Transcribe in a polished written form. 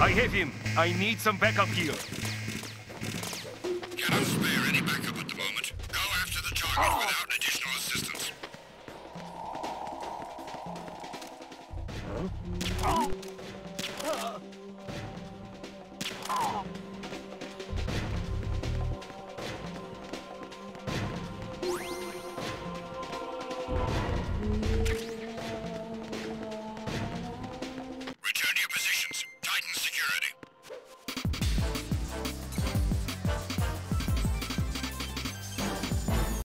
I have him. I need some backup here. Cannot spare any backup at the moment. Go after the target with